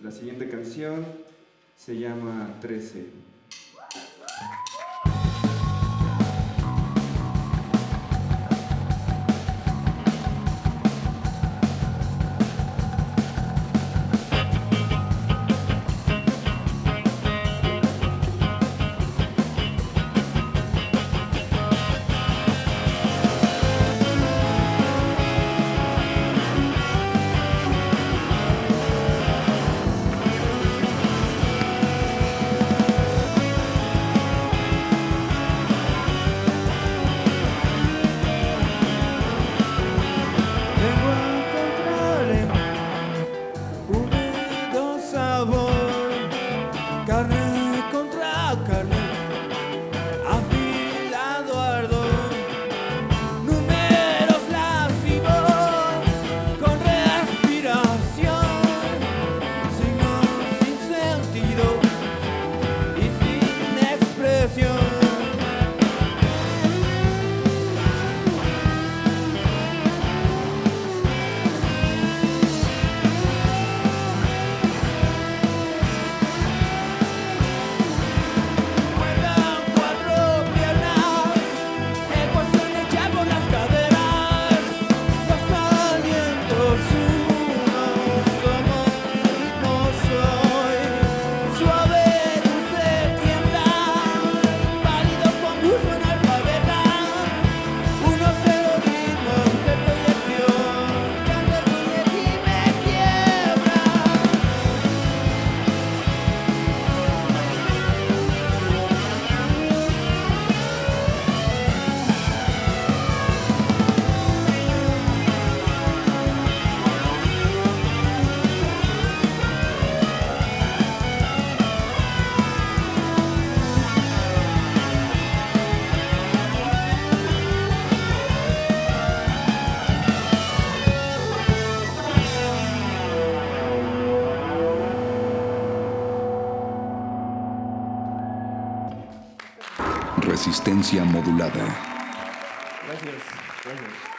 La siguiente canción se llama 13. Carne contra carne, afilado ardor, números lascivos, con respiración, signos sin sentido y sin expresión. Resistencia modulada. Gracias, gracias.